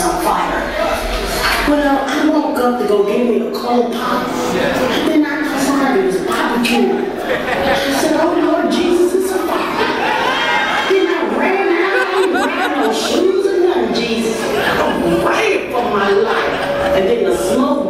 on fire. Well, I woke up to go get me a cold pop. Then I outside it was barbecue. I said, oh Lord Jesus, it's a fire. Then I ran out, I didn't wear no shoes or nothing, Jesus. I ran for my life. And then the smoke